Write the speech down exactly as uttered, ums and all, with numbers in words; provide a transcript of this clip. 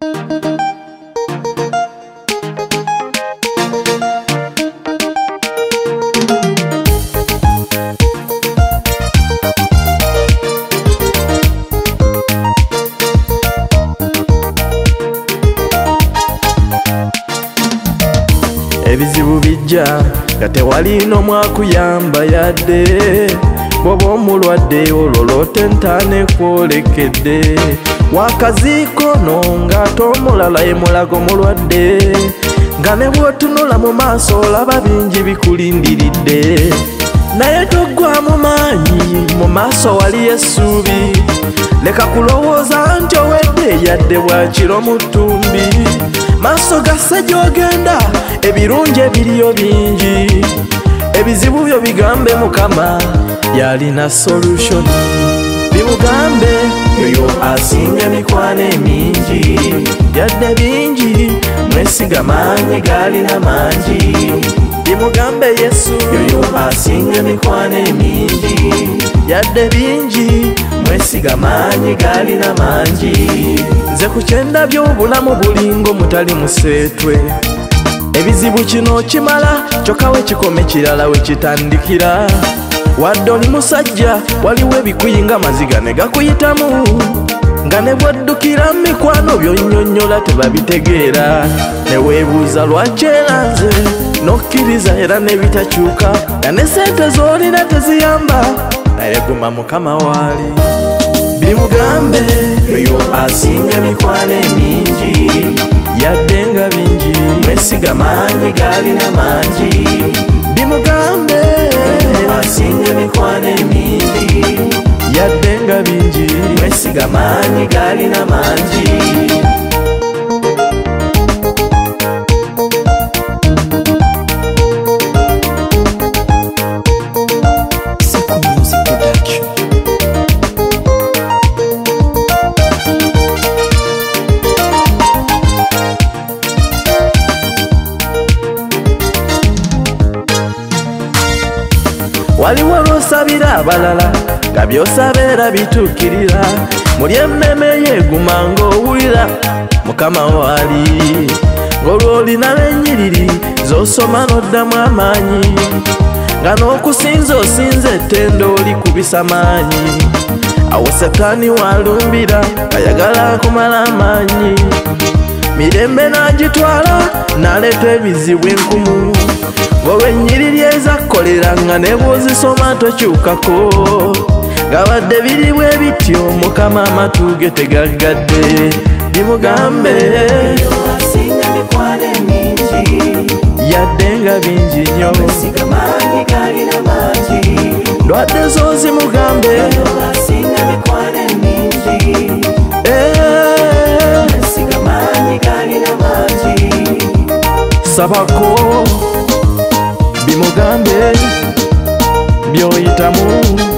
Ebizibu bijja nga tewali n'omu akuyamba yadde bw'oba omulwadde olwo lw'otentane kwolekedde wakaziiko no ng'ate omulala ye mulago mulwadde nga ne bw'otunula mu maaso olaba bingi bikulindiridde naye toggwamu maanyi mu maaso waliyo essuubi leka kulowooza nti owedde yadde bwakiro mu ttumbi maaso gassa gy'ogenda ebirungi ebiriyo bingi ebizibu byo bigambe Mukama yalina solution bimugambe yoyo asinga mikwano emingi yadde bingi mwesiga maanyi galina mangi bimugambe Yesu yoyo asinga mikwano emingi yadde bingi mwesiga maanyi galina mangi nze kukyenda by'obulamu bulingo mutali museetwe ebizibu kino kimala kyokka we kikome kirala we kitandikira wadde oli musajja waliwo ebikuyinga maziga ne gakuyitamu nga ne bwaddukira mikwano byonnyonnyola tebabitegeera ne weebuuza lwaki era nze n'okkiriza era ne bitakyuka nga ne sente z'olina teziyamba naye guma Mukama waali bimugambe yoyo asinga mikwano emingi yadde nga bingi mwesiga maanyi galina mangi bimugambe asinga mikwano emingi yadde nga bingi mwesiga maanyi galina mangi waliwo lw'osabira abalala nga by'osaba era bituukirira muli emmeme yeeguma ng'owulira Mukama waali ng'olw'olina n'ennyiriri z'osoma n'oddamu amaanyi nga n'okusinza osinza ettendo olikubisa maanyi awo Setaani walumbira ayagala kumala amaanyi mirembe n'agitwala n'aleeta ebizibu enkumu olw'ennyiriri ezakolera nga ne bw'ozisoma tokyukako nga badde biri bwe bityo Mukama amatu ge tegaggadde bimugambe yadde nga bingi nnyo ndwadde zo zimugambe sabako bimugambe byoyitamu